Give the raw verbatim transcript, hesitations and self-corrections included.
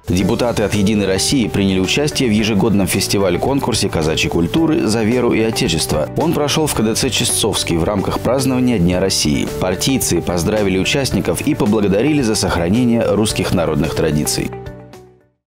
Депутаты от «Единой России» приняли участие в ежегодном фестивале-конкурсе казачьей культуры «За веру и Отечество». Он прошел в ка дэ цэ Чистцовский в рамках празднования Дня России. Партийцы поздравили участников и поблагодарили за сохранение русских народных традиций.